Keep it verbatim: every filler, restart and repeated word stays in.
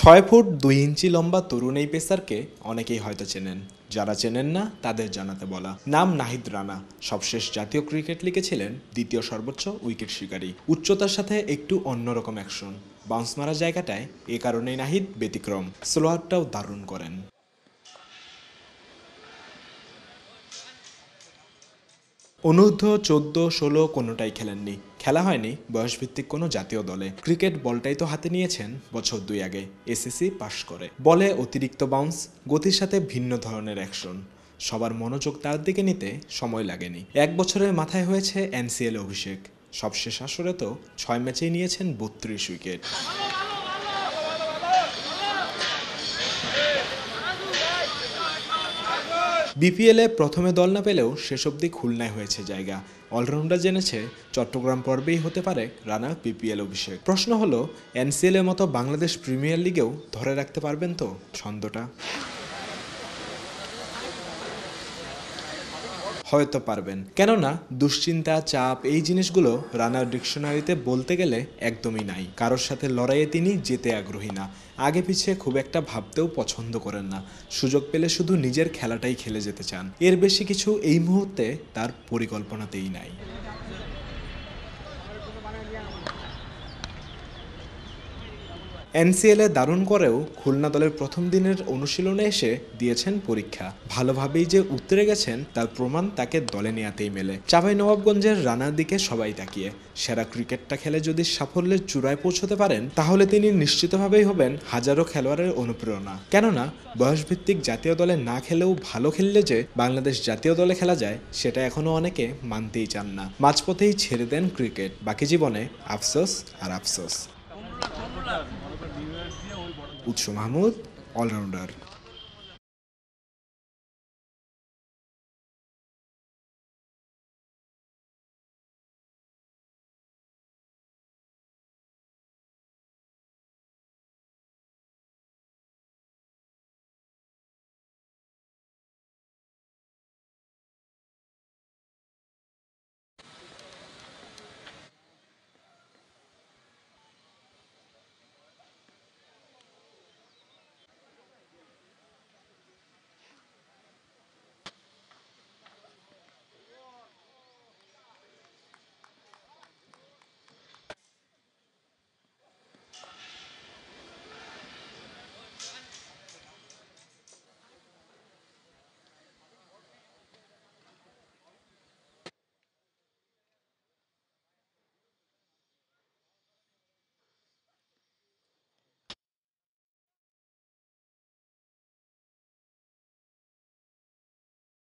ছয় ফুট দুই ইঞ্চি লম্বা তরুণ এই পেসারকে অনেকেই হয়তো চেনেন, যারা চেনেন না তাদের জানাতে বলা। নাম নাহিদ রানা। সবশেষ জাতীয় ক্রিকেট লিগে ছিলেন দ্বিতীয় সর্বোচ্চ উইকেট শিকারী। উচ্চতার সাথে একটু অন্যরকম অ্যাকশন, বাউন্স মারা জায়গাটায় এ কারণেই নাহিদ ব্যতিক্রম। স্লোয়ারটাও দারুণ করেন। অনূর্ধ্ব চোদ্দ ষোলো কোনোটাই খেলেননি, খেলা হয়নি বয়সভিত্তিক কোনো জাতীয় দলে। ক্রিকেট বলটাই তো হাতে নিয়েছেন বছর দুই আগে এসএসসি পাশ করে। বলে অতিরিক্ত বাউন্স, গতির সাথে ভিন্ন ধরনের অ্যাকশন। সবার মনোযোগ তার দিকে নিতে সময় লাগেনি। এক বছরের মাথায় হয়েছে এনসিএল অভিষেক। সবশেষ আসরে তো ছয় ম্যাচেই নিয়েছেন বত্রিশ উইকেট। বিপিএলে প্রথমে দল না পেলেও শেষ অবধি খুলনায় হয়েছে জায়গা। অলরাউন্ডার জেনেছে চট্টগ্রাম পর্বেই হতে পারে রানার বিপিএল অভিষেক। প্রশ্ন হলো, এনসিএল এর মতো বাংলাদেশ প্রিমিয়ার লিগেও ধরে রাখতে পারবেন তো ছন্দটা? হয়তো পারবেন, কেননা দুশ্চিন্তা, চাপ এই জিনিসগুলো রানার ডিকশনারিতে বলতে গেলে একদমই নাই। কারোর সাথে লড়াইয়ে তিনি যেতে আগ্রহী না, আগে পিছিয়ে খুব একটা ভাবতেও পছন্দ করেন না। সুযোগ পেলে শুধু নিজের খেলাটাই খেলে যেতে চান। এর বেশি কিছু এই মুহূর্তে তার পরিকল্পনাতেই নাই। এনসিএলে দারুণ করেও খুলনা দলের প্রথম দিনের অনুশীলনে এসে দিয়েছেন পরীক্ষা। ভালোভাবেই যে উতরে গেছেন তার প্রমাণ তাকে দলে নেওয়াতেই মেলে। চাঁপাইনবাবগঞ্জের রানার দিকে সবাই তাকিয়ে। সেরা ক্রিকেটটা খেলে যদি সাফল্যের চূড়ায় পৌঁছতে পারেন, তাহলে তিনি নিশ্চিতভাবেই হবেন হাজারো খেলোয়াড়ের অনুপ্রেরণা। কেননা বয়সভিত্তিক জাতীয় দলে না খেলেও ভালো খেললে যে বাংলাদেশ জাতীয় দলে খেলা যায়, সেটা এখনো অনেকে মানতেই চান না। মাঝপথেই ছেড়ে দেন ক্রিকেট। বাকি জীবনে আফসোস আর আফসোস। উৎস মাহমুদ, অলরাউন্ডার।